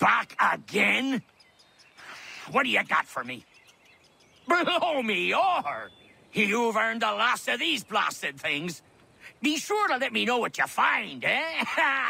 Back again? What do you got for me? Blow me over! You've earned the last of these blasted things. Be sure to let me know what you find, eh?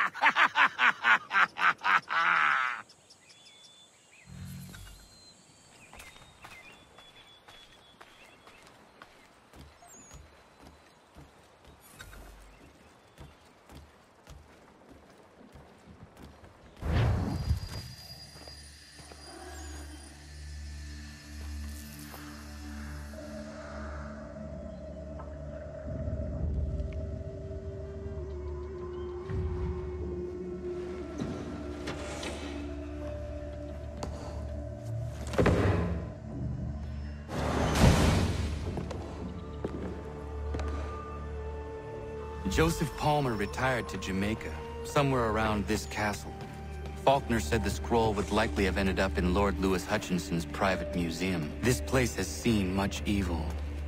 Joseph Palmer retired to Jamaica, somewhere around this castle. Faulkner said the scroll would likely have ended up in Lord Louis Hutchinson's private museum. This place has seen much evil.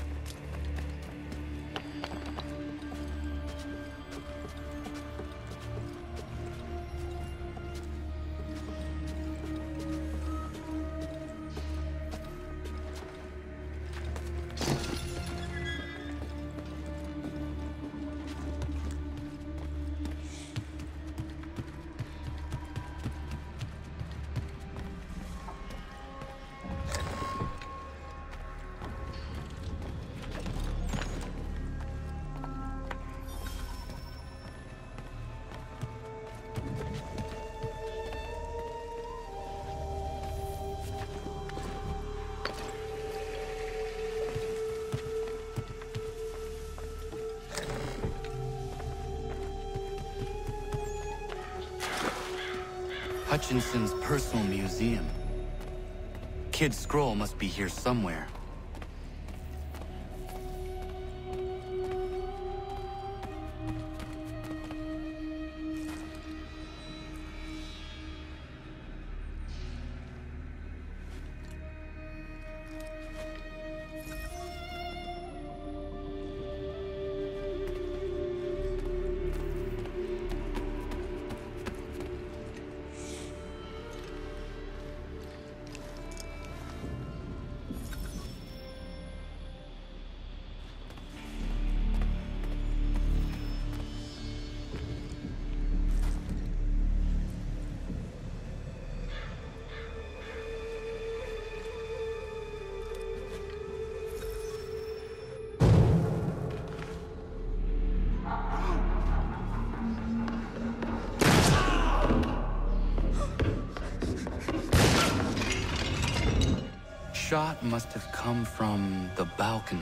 Hutchinson's personal museum. Kid's scroll must be here somewhere. Shot must have come from the balcony.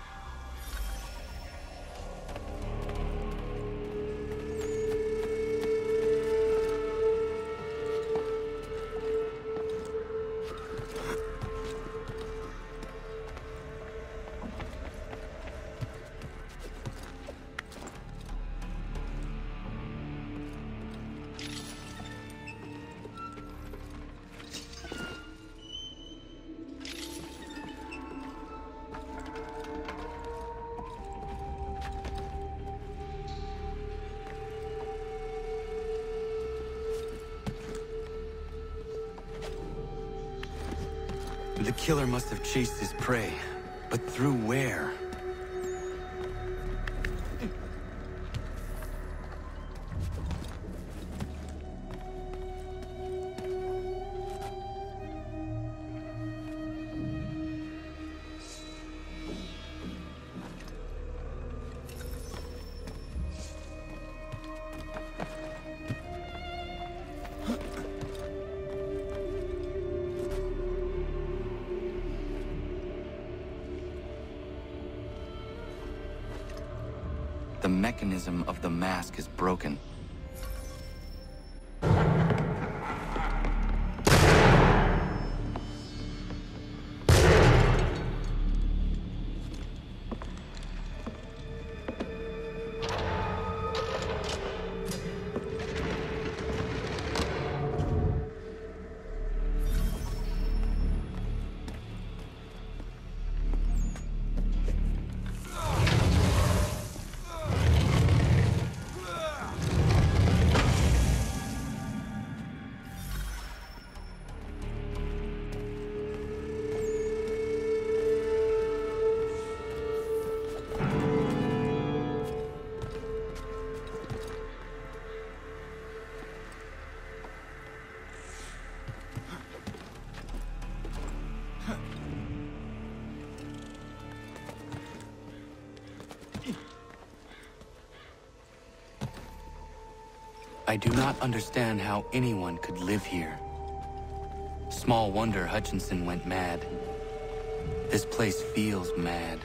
The killer must have chased his prey, but through where? The mechanism of the mask is broken. I do not understand how anyone could live here. Small wonder Hutchinson went mad. This place feels mad.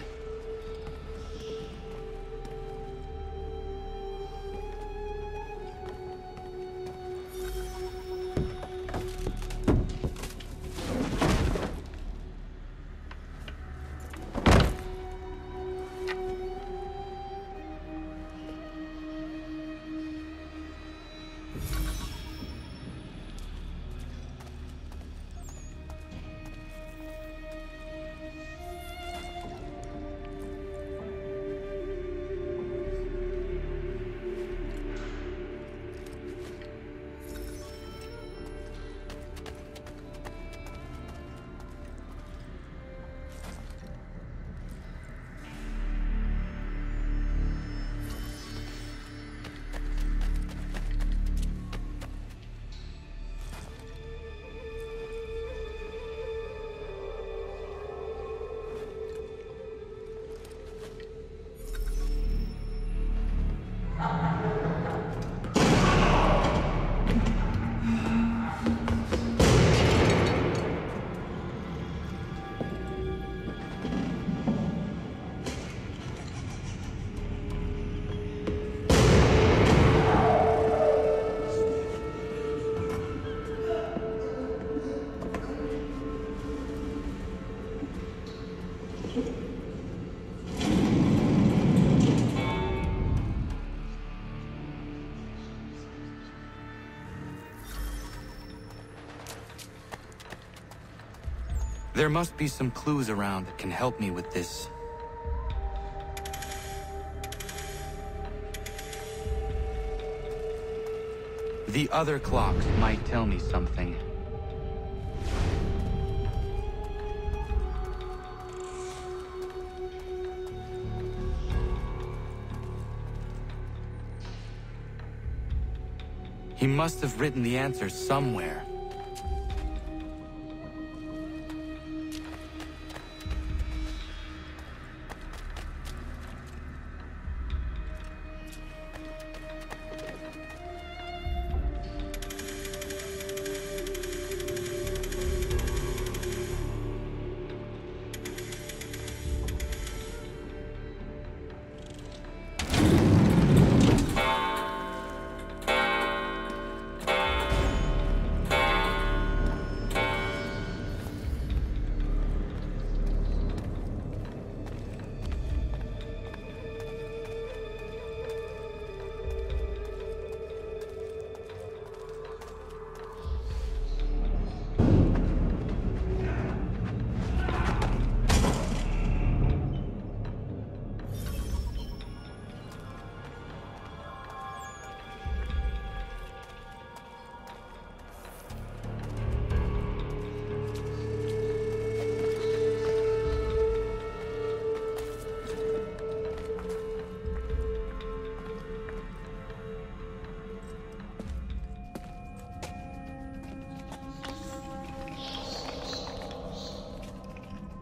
There must be some clues around that can help me with this. The other clocks might tell me something. He must have written the answers somewhere.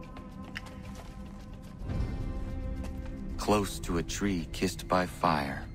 Close to a tree kissed by fire.